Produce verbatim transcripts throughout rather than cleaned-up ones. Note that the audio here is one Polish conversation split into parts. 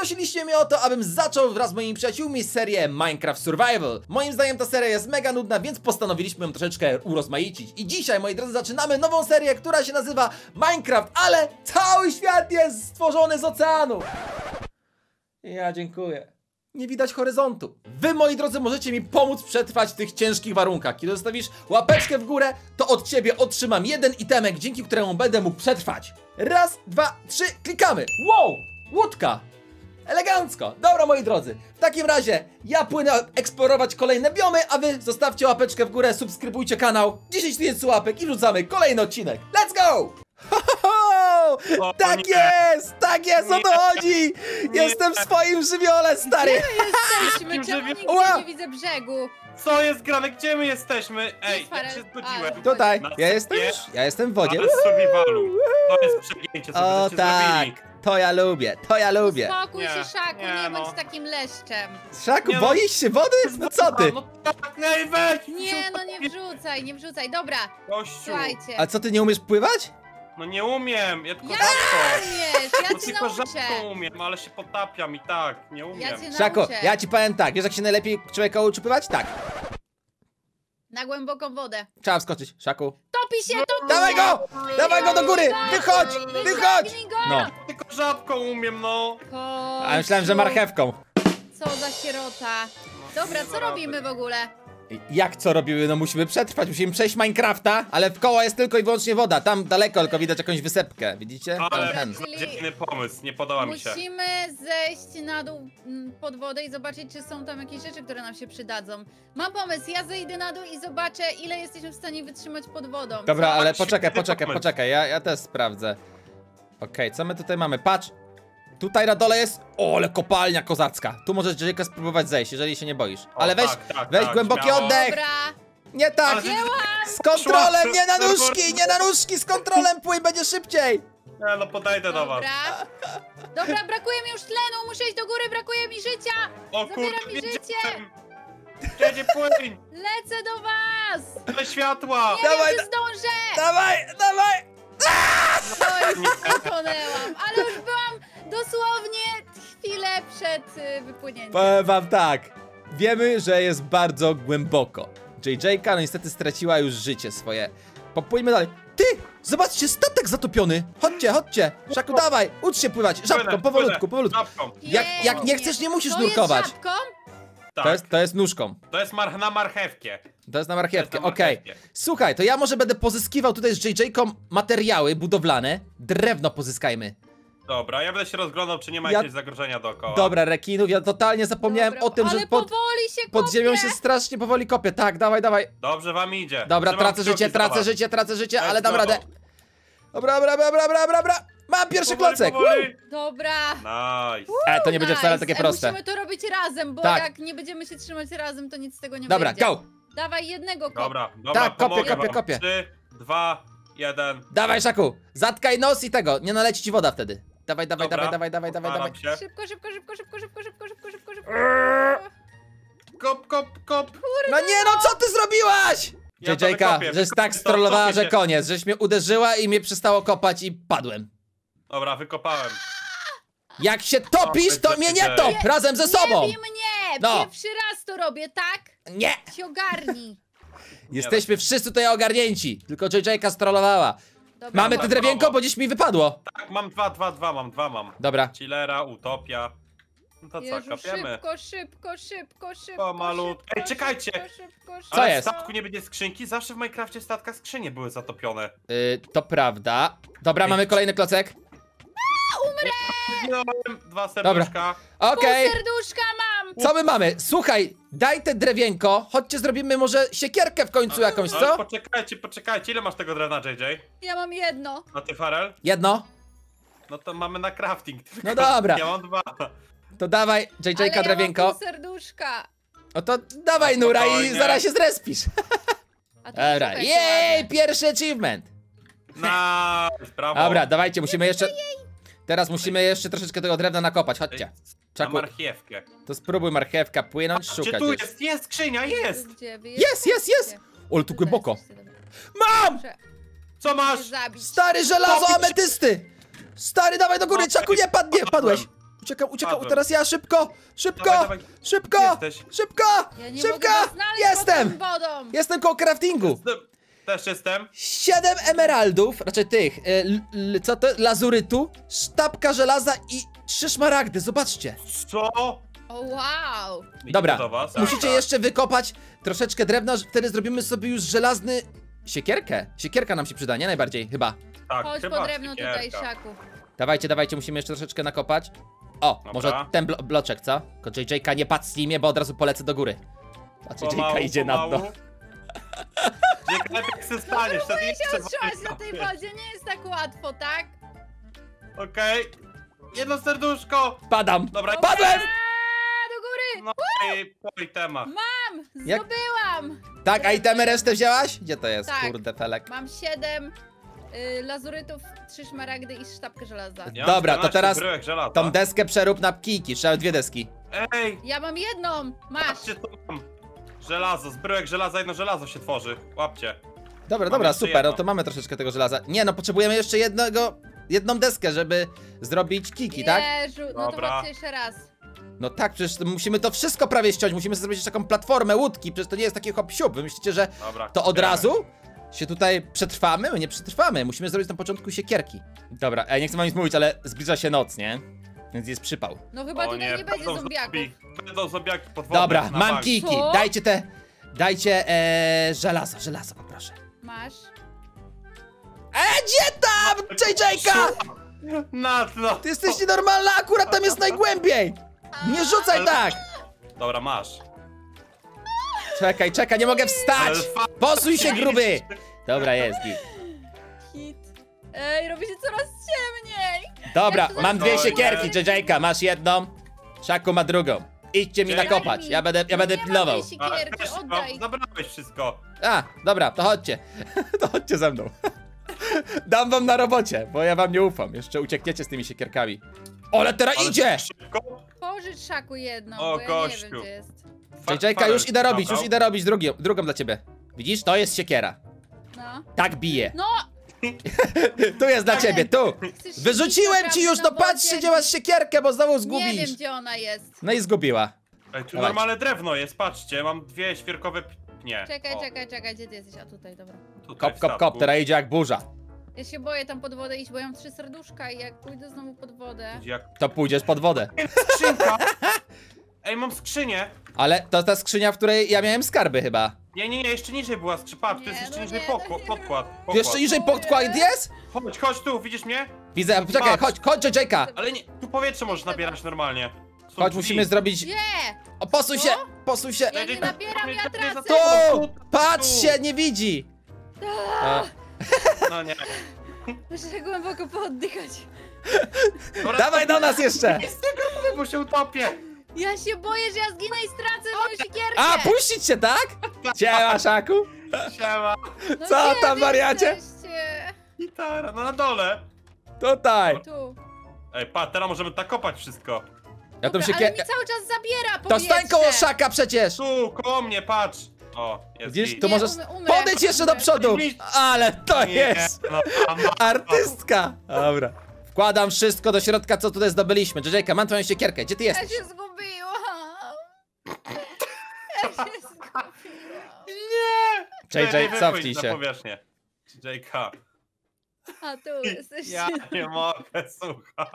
Poprosiliście mnie o to, abym zaczął wraz z moimi przyjaciółmi serię Minecraft Survival. Moim zdaniem ta seria jest mega nudna, więc postanowiliśmy ją troszeczkę urozmaicić. I dzisiaj, moi drodzy, zaczynamy nową serię, która się nazywa Minecraft, ale cały świat jest stworzony z oceanu. Ja dziękuję. Nie widać horyzontu. Wy, moi drodzy, możecie mi pomóc przetrwać w tych ciężkich warunkach. Kiedy zostawisz łapeczkę w górę, to od ciebie otrzymam jeden itemek, dzięki któremu będę mógł przetrwać. Raz, dwa, trzy, klikamy. Wow, łódka. Elegancko. Dobra, moi drodzy, w takim razie ja płynę eksplorować kolejne biomy, a wy zostawcie łapeczkę w górę, subskrybujcie kanał, dziesięć tysięcy łapek i wrzucamy kolejny odcinek. Let's go! Ho, ho, ho! O, Tak nie. jest! Tak jest, o to chodzi! Jestem w swoim żywiole, stary! Jesteśmy, Jakim czemu żywie- nigdzie Ła! nie widzę brzegu? Co jest grane? Gdzie my jesteśmy? Ej, jest ja Farel? się zgodziłem. A, Tutaj, Na ja jestem sobie, już, ja jestem w wodzie. Ale z survivalu. To jest przegięcie, co O byście tak, zrobili. to ja lubię, to ja lubię. Spokój Nie, się, Szaku, nie, nie, bądź no. takim leszczem. Szaku, Nie no. boisz się wody? No co ty? No tak, ej, weź! Nie, no nie wrzucaj, nie wrzucaj. Dobra, Gościu, słuchajcie. A co, ty nie umiesz pływać? no nie umiem, ja tylko Ja rzadko. umiesz, ja No cię tylko nauczę. rzadko umiem, ale się potapiam i tak, nie umiem. Ja cię Szaku, nauczę. ja ci powiem tak, wiesz jak się najlepiej człowieka uczy pływać? Tak, Na głęboką wodę. trzeba wskoczyć, Szaku. Topi się, topi Dawaj się! go! Dawaj go do góry! Wychodź! Wychodź! Wyciągnij go! No, Tylko rzadko umiem, no. a myślałem, że marchewką. Co za sierota. Dobra, co robimy w ogóle? Jak co robimy? No musimy przetrwać, musimy przejść Minecrafta, ale w koło jest tylko i wyłącznie woda. Tam daleko tylko widać jakąś wysepkę, widzicie? Ale Ten. czyli- dziwny pomysł, nie podoba mi się. Musimy zejść na dół mm, pod wodę i zobaczyć, czy są tam jakieś rzeczy, które nam się przydadzą. Mam pomysł, ja zejdę na dół i zobaczę, ile jesteśmy w stanie wytrzymać pod wodą. Dobra, Co? ale Świetny poczekaj, poczekaj, pomysł. poczekaj, ja, ja też sprawdzę. Okej, co my tutaj mamy? Patrz! Tutaj na dole jest... O, ale kopalnia kozacka. Tu możesz Jacka spróbować zejść, jeżeli się nie boisz. Ale O, weź, tak, tak, weź tak, głęboki śmiało. oddech! Dobra, Nie tak! Ale- Z kontrolem, Szła- nie na nóżki, nie na nóżki, z kontrolem płyń, będzie szybciej! Ja no podejdę do was. dobra. Dobra, brakuje mi już tlenu, muszę iść do góry, brakuje mi życia! O Zabiera kurde, mi wiedziałem. życie! Jedzie płyń! Lecę do was! Ale światła! Nie Dawaj, wiem, czy zdążę! Dawaj, dawaj! Oj, utonęłam, ale już byłam dosłownie chwilę przed y, wypłynięciem. Powiem wam tak, wiemy, że jest bardzo głęboko. J J K no niestety straciła już życie swoje. Popłyjmy dalej. Ty! Zobaczcie, statek zatopiony! Chodźcie, chodźcie! Szaku, dawaj! Ucz się pływać! Żabką, Płynę, powolutku, płynę. powolutku. Żabką. Jak, Jej, jak nie chcesz, nie musisz to nurkować. Jest żabką? Tak. To jest, to jest nóżką. To jest mar na marchewkę. To jest na marchewkę, To jest na okej. marchewkę. Słuchaj, to ja może będę pozyskiwał tutaj z J J Ką materiały budowlane. Drewno pozyskajmy. Dobra, ja będę się rozglądał, czy nie ma Ja- jakiegoś zagrożenia dookoła. Dobra, rekinów, ja totalnie zapomniałem Dobra, o tym, ale że pod, powoli się pod kopie. ziemią się strasznie powoli kopie. Tak, dawaj, dawaj. Dobrze wam idzie. Dobra, Trzymam tracę kciuki życie, za tracę was. życie, tracę życie, Let's ale dam go. radę. Dobra, dobra, dobra, dobra, dobra, dobra. Mam pierwszy Powoli, klocek. powoli. Dobra. Nice. E, to nie będzie wcale Nice. takie E, proste. Musimy to robić razem, bo Tak. jak nie będziemy się trzymać razem, to nic z tego nie Dobra, wyjdzie. go. Dawaj jednego kopa. Dobra, dobra, Tak, kopię, pomogę kopię, wam. kopię. Trzy, dwa, jeden. Dawaj, Szaku, zatkaj nos i tego, nie naleci ci woda wtedy. Dawaj, dawaj, Dobra, dawaj, dawaj, dawaj, dawaj, postaram dawaj. się. Szybko, szybko, szybko, szybko, szybko, szybko, szybko, szybko, szybko. Kop, kop, kop. No nie no, co ty zrobiłaś? Ja J to J K, wykopię, żeś tak wykopię to, strollowała, kopię że się. koniec, żeś mnie uderzyła i mnie przestało kopać i padłem. Dobra, wykopałem. Jak się topisz, to mnie nie top, razem ze sobą. Nie bij mnie! No. Pierwszy raz to robię, tak? Nie. Się ogarnij. Jesteśmy wszyscy tutaj ogarnięci, tylko J J K strollowała. Dobra, Mamy te dobra, drewienko, brawo. bo dziś mi wypadło. Tak, mam dwa, dwa, dwa, mam dwa, mam. Dobra. Chillera, Utopia. No to co, Jezu, kopiemy? szybko, szybko, szybko, szybko, Pomalutku. szybko, Ej, czekajcie! Szybko, szybko, szybko. Co Ale jest? w statku nie będzie skrzynki? Zawsze w Minecrafcie w statkach skrzynie były zatopione. Yy, to prawda. Dobra, Ej. mamy kolejny klocek. Zginąłem, dwa serduszka. Okej, Pół serduszka mam! co my mamy? Słuchaj, daj te drewienko, chodźcie zrobimy może siekierkę w końcu jakąś, Ale co? poczekajcie, poczekajcie, ile masz tego drewna, J J? Ja mam jedno. A ty, Farel? Jedno? No to mamy na crafting. Tylko No dobra. Ja mam dwa. To dawaj, J Ale J K ja drewienko. mam pół serduszka. No to dawaj, Nura, i Spokojnie. zaraz się zrespisz. A ty Dobra, szukaj, jej, ładnie. pierwszy achievement. Nice, brawo. Dobra, dawajcie, musimy jeszcze... Teraz musimy jeszcze troszeczkę tego drewna nakopać, chodźcie. Na Czaku, marchiewkę. to spróbuj marchewka płynąć, Gdzie szukać. tu gdzieś. jest? Jest skrzynia, jest! Gdzie wy Jest, jest, jest! Ale tu głęboko. jesteście? Dobra. Mam! Muszę Co masz? się zabić. Stary żelazo Popić. ametysty! Stary, dawaj do góry, Czaku, nie padł, nie, padłeś! Uciekam, uciekam, Padłem. teraz ja, szybko, szybko, Dawaj, dawaj. szybko, Gdzie jesteś? szybko, Ja nie szybko, mogę was znaleźć jestem, pod tą wodą. jestem koło craftingu. Jestem. Też jestem. Siedem emeraldów, raczej tych, y, l, l, co to, lazurytu, sztabka żelaza i trzy szmaragdy, zobaczcie. Co? O wow. Idę Dobra, do was. musicie Tak. jeszcze wykopać troszeczkę drewna, że wtedy zrobimy sobie już żelazny... Siekierkę, siekierka nam się przyda, nie najbardziej, chyba. Tak, Chodź chyba po drewno tutaj, siekierka. Szaku. Dawajcie, dawajcie, musimy jeszcze troszeczkę nakopać. O, Dobra. może ten blo bloczek, co? Tylko J J K nie patrz slimie, bo od razu polecę do góry. Patrz, J J K Pomału, idzie na pomału. dno. J K, lepiej się staniesz, wtedy Próbuję się jeszcze utrzymać wolniej na tej kopiesz. wodzie, nie jest tak łatwo, tak? Okej. Jedno serduszko. Padam! Dobra. Padłem! A, do góry! No i po itemach. Mam! Jak- Zdobyłam! Tak, a itemy resztę wzięłaś? Gdzie to jest, Tak. kurde, felek? Mam siedem y, lazurytów, trzy szmaragdy i sztabkę żelaza. Ja Dobra, mam to czternaście teraz bryłek żelaza. Tą deskę przerób na kijki, trzeba dwie deski. Ej, Ja mam jedną! Masz! patrzcie co mam. Żelazo, z bryłek żelaza jedno żelazo się tworzy. Łapcie. Dobra, Mam dobra, jeszcze super, no jedno. to mamy troszeczkę tego żelaza. Nie, no potrzebujemy jeszcze jednego, jedną deskę, żeby zrobić kiki, tak? Jeżu, no to Dobra. chodźcie jeszcze raz. No tak, przecież to musimy to wszystko prawie ściąć, musimy sobie zrobić jeszcze taką platformę, łódki, przecież to nie jest taki hop siup. Wy myślicie, że Dobra. to od kopiemy. razu się tutaj przetrwamy? My nie przetrwamy, musimy zrobić na początku siekierki. Dobra, ja nie chcę wam nic mówić, ale zbliża się noc, nie? Więc jest przypał. No chyba O tutaj nie, będzie będą zombiaków. zombie- Będą zombiaki podwodne. Dobra, na mam bank. kiki, Co? dajcie te, dajcie e, żelazo, żelazo poproszę. Masz. E, gdzie tam, J J K? Na dno. Ty jesteś nienormalna, akurat tam jest najgłębiej. Nie rzucaj Ale- tak. Dobra, masz. Czekaj, czekaj, nie mogę wstać. Ale fa- Posuń się, gruby. Dobra, jest git. Hit. Ej, robi się coraz ciemniej. Dobra, Jak to mam dwie zacząłem? siekierki, J J K, masz jedną, Szaku ma drugą. Idźcie mi Dzięki. nakopać, ja będę, ja będę Nie ma pilnował. tej Ale siekierki, też oddaj. mam- Zabrałeś wszystko. A, dobra, to chodźcie. To chodźcie ze mną. Dam wam na robocie, bo ja wam nie ufam. Jeszcze uciekniecie z tymi siekierkami. Ale teraz Ale idzie! Szybko. Pożycz Szaku jedną, O, bo ja nie gościu. wiem gdzie jest. J J K, już idę robić, już idę robić drugi, drugą dla ciebie. Widzisz, to jest siekiera. No. Tak bije. No! Tu jest dla ciebie, tu. Chcesz się Wyrzuciłem bić ci już, naprawdę no na patrzcie, wodzie? gdzie masz siekierkę, bo znowu Nie zgubisz. wiem gdzie ona jest. No i zgubiła. Ej, tu Dawaj. normalne drewno jest, patrzcie, mam dwie świerkowe... p- Nie. Czekaj, o, czekaj, czekaj, gdzie ty jesteś? A tutaj, dobra. tutaj Kop, w kop, statku. kop, teraz idzie jak burza. Ja się boję tam pod wodę iść, bo ja mam trzy serduszka i jak pójdę znowu pod wodę... Jak... To pójdziesz pod wodę. Skrzynka! Ej, mam skrzynię! Ale to ta skrzynia, w której ja miałem skarby chyba. Nie, nie, nie, jeszcze niżej była skrzynia. Patrz, Nie, to jest jeszcze no niżej nie, pokład, no nie. podkład, podkład. Jeszcze niżej podkład jest? Chodź, chodź tu, widzisz mnie? Widzę, poczekaj, Patrz. chodź, chodź J J K. Ale nie, tu powietrze możesz nabierać normalnie. Są Chodź, drzwi. musimy zrobić... Nie! O, posuń się, posuń się. Ja nie nabieram, ja tracę! Tu! Patrzcie, nie widzi. E, No nie. Muszę głęboko pooddychać. Dobra, Dawaj do nas jeszcze. z tego robię, bo się utopię. Ja się boję, że ja zginę i stracę moją siekierkę! A, puścić się, tak? Siema, Szaku. Siema. No co gdzie tam, wy wariacie? jesteście? Gitara, no na dole. Tutaj. Tu. Ej, pa, teraz możemy tak kopać wszystko. Ja tą Dobra, ale siekierkę... mi cały czas zabiera To powietrze. stań koło Szaka przecież. Tu, koło mnie, patrz. O, jest Widzisz, git. tu Nie, możesz... umrę, umrę. Podejdź jeszcze do przodu. Ale to Nie, jest... no, a ma- Artystka. Dobra. Wkładam wszystko do środka, co tutaj zdobyliśmy. J J K, mam twoją siekierkę. Gdzie ty Ja jesteś? się zgubiłam. Ja się zgubiłam. Nie! J J, Wypójdź cofnij na się. powierzchnię. J K. A tu jesteście. Ja nie mogę, słuchaj.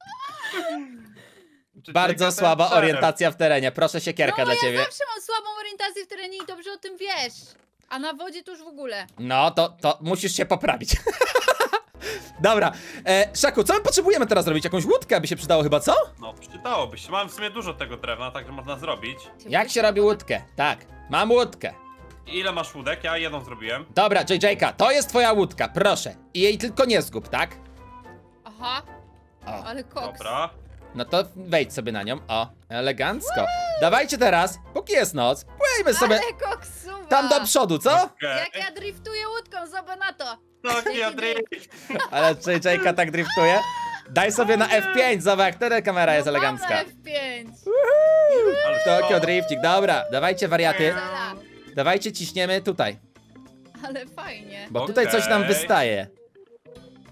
Czy Bardzo J K to słaba jest szeryf? orientacja w terenie. Proszę siekierka No, dla ja ciebie. zawsze mam słabą orientację w terenie i dobrze o tym wiesz. A na wodzie to już w ogóle. No, to, to musisz się poprawić. Dobra, e, Szaku, co my potrzebujemy teraz zrobić? Jakąś łódkę by się przydało chyba, co? No, przydałoby się. Mam w sumie dużo tego drewna, także można zrobić. Jak się robi łódkę? Tak, mam łódkę. Ile masz łódek? Ja jedną zrobiłem. Dobra, J J K, to jest twoja łódka, proszę. I jej tylko nie zgub, tak? Aha, O, ale koks. Dobra. no to wejdź sobie na nią, o, elegancko. Dawajcie teraz, póki jest noc, płyjmy sobie Ale koksuwa. tam do przodu, co? Okej. Jak ja driftuję łódką, zobacz na to. Tokio Drift. Ale J J K tak driftuje. Daj sobie na F pięć, zobacz, jak wtedy kamera jest No, mam elegancka. na F pięć. Ale Tokio to- driftik, dobra, dawajcie wariaty. Zela. Dawajcie, ciśniemy tutaj, Ale fajnie. bo tutaj coś nam Okej. wystaje.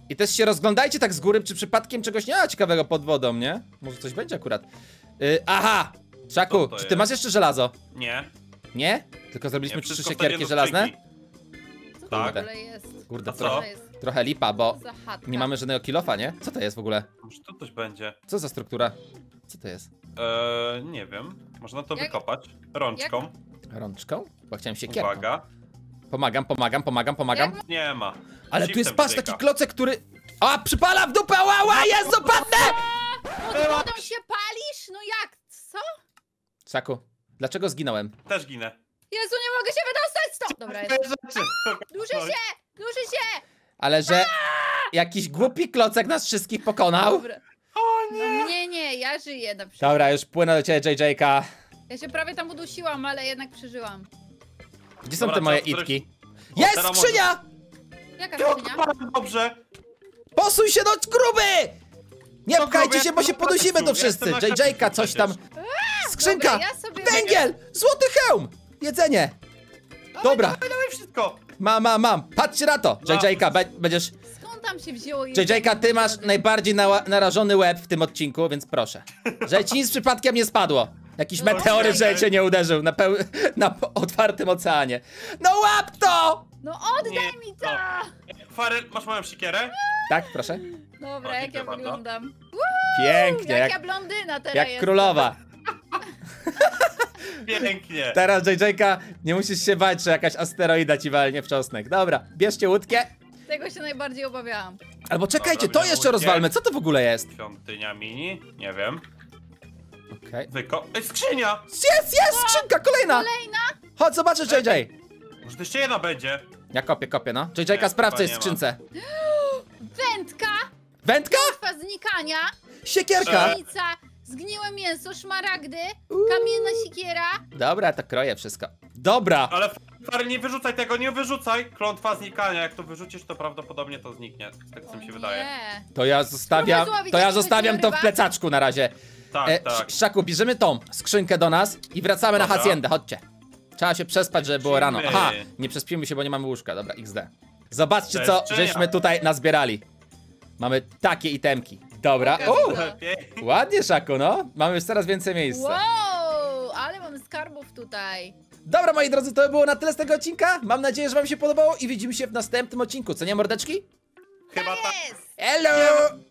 I też się rozglądajcie tak z góry, czy przypadkiem czegoś nie ma ciekawego pod wodą, nie? Może coś będzie akurat. Yy, aha! Szaku, Co to czy ty jest? masz jeszcze żelazo? Nie. Nie? Tylko zrobiliśmy nie trzy wszystko siekierki wstawię do żelazne? skrzynki. Co to Tak. w ogóle jest? Kurde, A co? Co to trochę, jest? trochę lipa, bo Za chatka. nie mamy żadnego kilofa, nie? Co to jest w ogóle? Może tu coś będzie. Co za struktura? Co to jest? Eee, nie wiem. Można to Jak- wykopać. Rączką. Rączką? Bo chciałem siekierką. Uwaga. Pomagam, pomagam, pomagam, pomagam. Jak Nie ma. Ale tu jest, Shiftem patrz, dotyka. taki klocek, który... A, przypala w dupę, ała, jest, dopadnę! Pod wodą się palisz? No jak? Co? Szaku, dlaczego zginąłem? Też ginę. Jezu, nie mogę się wydostać stąd! Dobra, jest. Rzeczy. Duży się! Duży się! Ale że jakiś głupi klocek nas wszystkich pokonał. Dobra. O nie. No nie, nie, ja żyję na przykład. Dobra, już płynę do ciebie, J J-ka. Ja się prawie tam udusiłam, ale jednak przeżyłam. Gdzie są Dobra, te moje czas, któryś- itki? O, Jest teraz skrzynia! Jaka To skrzynia? bardzo dobrze. Posuń się do gruby! Nie To pchajcie gruby, się, bo ja się jestem podusimy na tu szefcu, wszyscy. jestem na J J-ka, szefcu coś tam. przecież. Skrzynka! Dobra, ja sobie Węgiel! Złoty hełm! Jedzenie! Dobra, Dawaj, dawaj wszystko. mam, mam, mam. Patrzcie na to. J J-ka, be- będziesz... Skąd tam się wzięło J J-ka, ty masz najbardziej nała- narażony łeb w tym odcinku, więc proszę. Że ci nic przypadkiem nie spadło. Jakiś No, meteoryt, że okej. cię nie uderzył na, peł- na otwartym oceanie. No łap to! No oddaj Nie, mi to! Farel, masz moją siekierę? Tak, proszę. Dobra, O, jak dziękuję ja bardzo. wyglądam. Pięknie, Jak, jak, ja blondyna teraz jak jestem. królowa. Pięknie. Teraz J J-ka, nie musisz się bać, że jakaś asteroida ci walnie w czosnek. Dobra, bierzcie łódkę. Tego się najbardziej obawiałam. Albo czekajcie, Dobra, to bierzemy jeszcze łódkę. rozwalmy. Co to w ogóle jest? Świątynia mini? Nie wiem. Okej. Wyko... Ej, skrzynia! Jest, jest, skrzynka, kolejna! Kolejna? Chodź, zobaczysz, J J. Może to jeszcze jedna będzie? Ja kopię, kopię, no. J J-ka, Nie, sprawdź, co chyba jest w nie ma. skrzynce. Wędka, Wędka? twa znikania, Siekierka. pszenica, zgniłe mięso, szmaragdy, kamienna siekiera. Dobra, to kroję wszystko. Dobra. Ale Farel, nie wyrzucaj tego, nie wyrzucaj! Klątwa znikania, jak to wyrzucisz, to prawdopodobnie to zniknie. Z tego co mi się O wydaje. nie. To ja zostawiam, Spróbuj złowić to ja jakiegoś zostawiam to w ryba. plecaczku na razie. Tak, E, tak. Sz- Szaku, bierzemy tą skrzynkę do nas i wracamy na Dobra. haciendę, chodźcie. Trzeba się przespać, żeby było rano. Lecimy. Aha, nie przespimy się, bo nie mamy łóżka. Dobra, X D. Zobaczcie, To co jest czyja? żeśmy tutaj nazbierali. Mamy takie itemki. Dobra, Pokaż o, mi to. Lepiej. ładnie, Szaku, no. Mamy już coraz więcej miejsca. Wow, ale mam skarbów tutaj. Dobra, moi drodzy, to by było na tyle z tego odcinka. Mam nadzieję, że wam się podobało i widzimy się w następnym odcinku. Co nie, mordeczki? Chyba tak. Jest! Hello!